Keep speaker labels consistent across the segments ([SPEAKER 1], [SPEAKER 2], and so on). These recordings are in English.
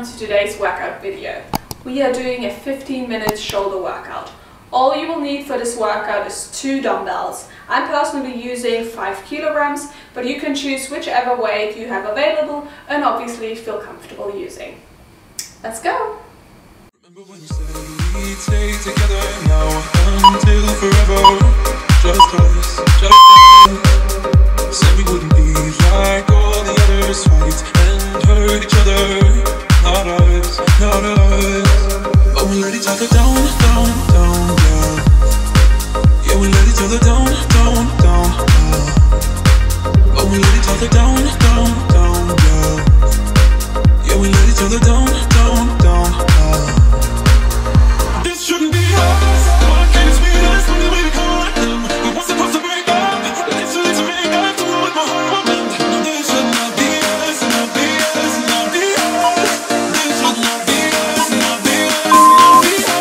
[SPEAKER 1] to today's workout video. We are doing a 15-minute shoulder workout. All you will need for this workout is 2 dumbbells. I'm personally using 5 kilograms, but you can choose whichever weight you have available and obviously feel comfortable using. Let's go!
[SPEAKER 2] Remember when you said we'd stay together now until forever? Just us, just us. Said we wouldn't be like all the others, fight and hurt each other. Not us, not us. But we let each other down, down, down, yeah. Yeah, we let each other down, down, down, yeah. But we let each other down, down, down, yeah. Yeah, we let each other down, down, down, yeah. This shouldn't be us. Why can't it be us when we caught them? We weren't supposed to break up. It's too late to make up to what my heart meant. No, this should not be us, not be us, not be us. This should not be us, not be us, not be us.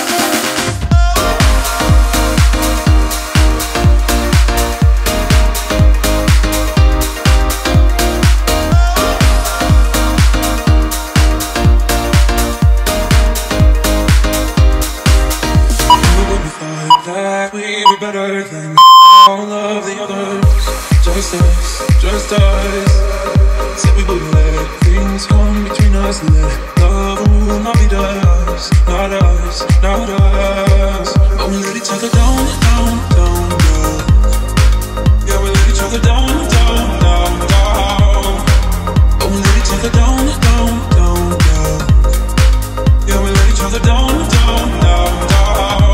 [SPEAKER 2] That we were better than all of the others. Just us, just us. Said we wouldn't let things come between us. Let love rule, not be us, not us, not us. But we let each other down, down, down, down. Yeah, we let each other down, down, down, down. But we let each other down, down, down, down. Yeah, we let each other down, down, down, down.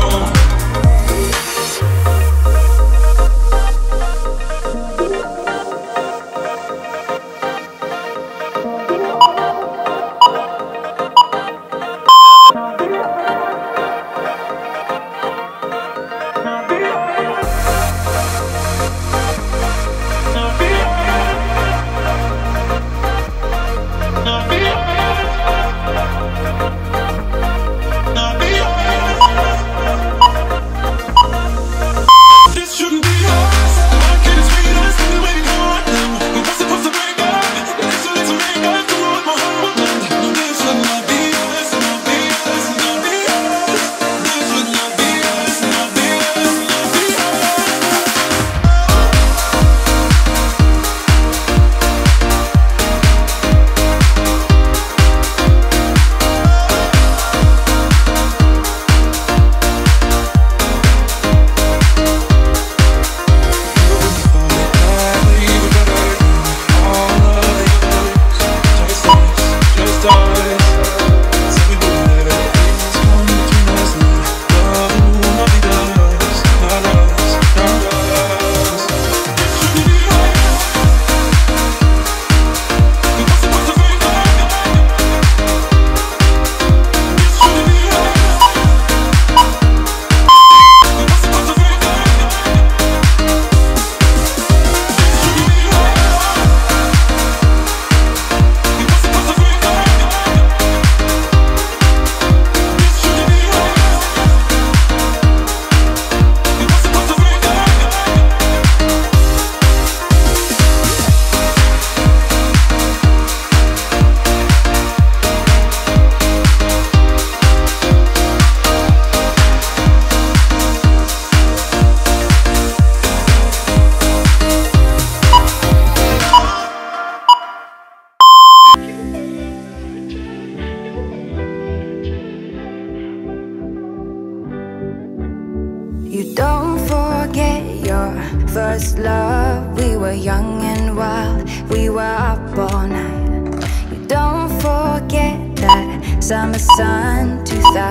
[SPEAKER 3] You don't forget your first love. We were young and wild, we were up all night. You don't forget that summer sun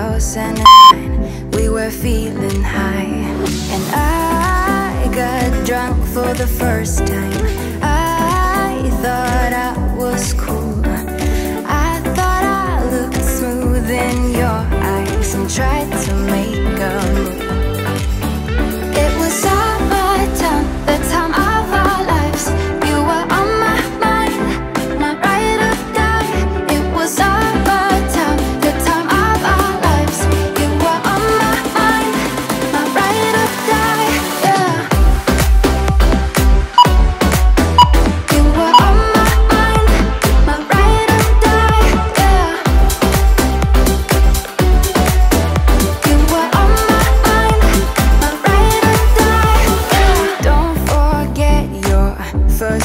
[SPEAKER 3] 2009. We were feeling high, and I got drunk for the first time. I thought I was cool. I thought I looked smooth in your eyes and tried to make a move. It was summertime, the time of our lives. You were on my mind, my ride or die. It was summertime, the time of our lives. You were on my mind, my ride or die, yeah. You were on my mind, my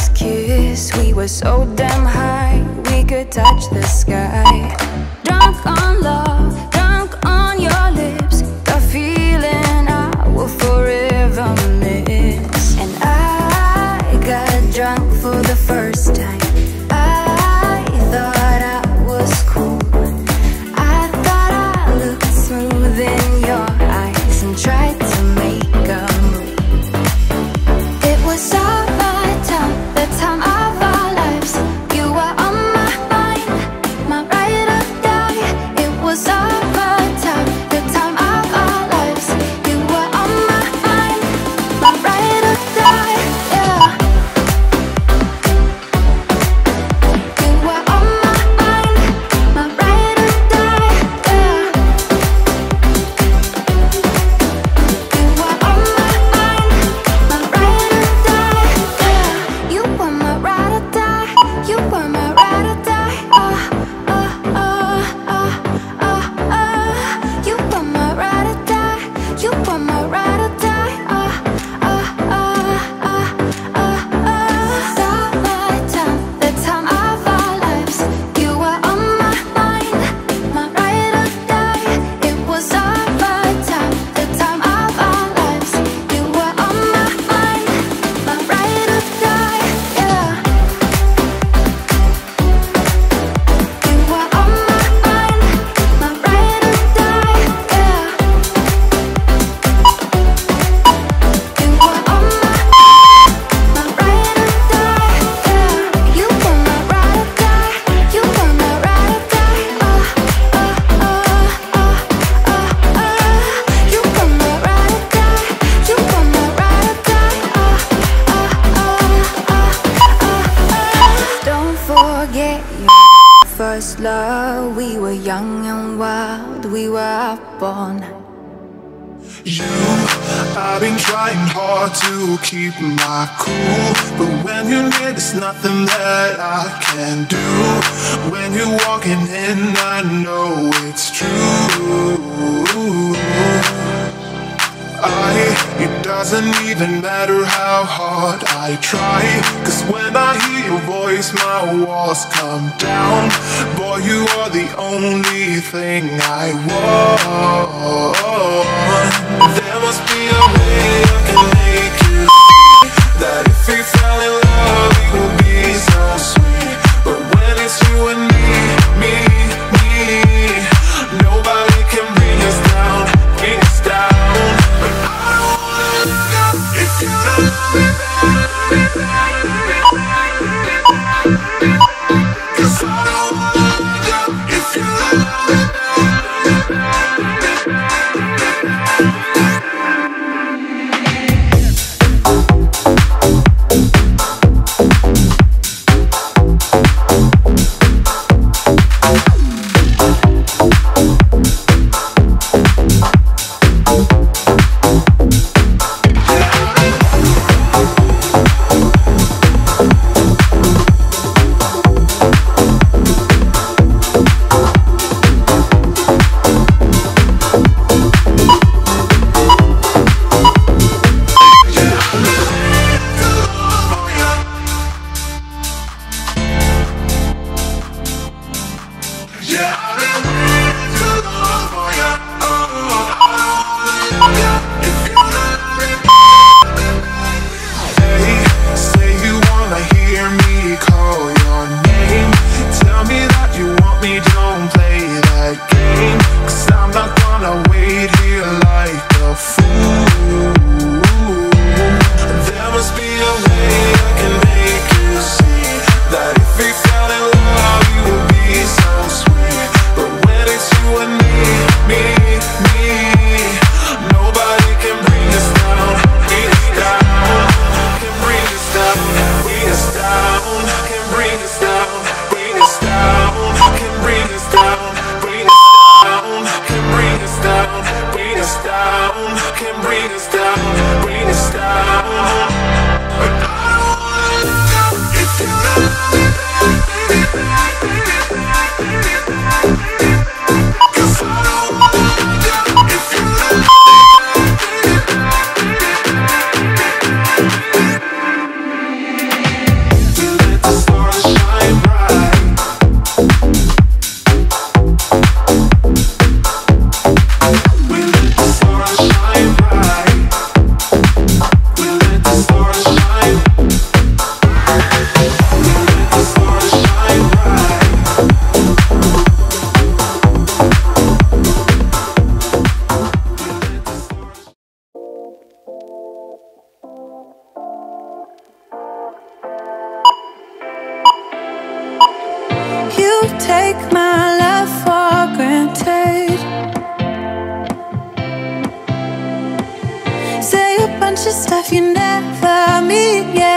[SPEAKER 3] first kiss, we were so damn high, we could touch the sky. Drunk on love, drunk on your lips, the feeling I will forever miss. And I got drunk for the first time. I thought I was cool. I thought I looked smooth in your eyes and tried to make a move. It was all my time, the time of our lives. You were on my mind, my ride or die. It was all my time, the time of our lives. You were on my mind, my ride or die. Yeah. You were on my mind, my ride or die. Yeah. You were on my mind, my ride or die. Yeah. You were my ride or die. You were my ride or die. You were my ride or die. You were my ride or die. All my time, the time of our lives. You were on my mind, my ride or die. It was all my time, the time of our lives. You were on my mind, my ride or die. Yeah. You were on my mind, my ride or die. Yeah. You were on my ride or die. Yeah. You were my ride or die. You were my ride or die. You were my ride or die. You were my ride or die. Don't forget your first love. We were young and wild. We were up all night.
[SPEAKER 2] I've been trying hard to keep my cool, but when you're near, there's nothing that I can do. When you're walking in, I know it's true. It doesn't even matter how hard I try, 'cause when I hear your voice, my walls come down. Boy, you are the only thing I want. There must be a way I can make you see that if we fell in love, it would be so sweet. But when it's you and me, nobody can bring us down, bring us down. But I don't wanna look up if you don't love me back. 'Cause I don't wanna look up if you don't love me back. Can bring us down, bring us down. But I don't wanna
[SPEAKER 3] take my love for granted. Say a bunch of stuff you never mean, yeah.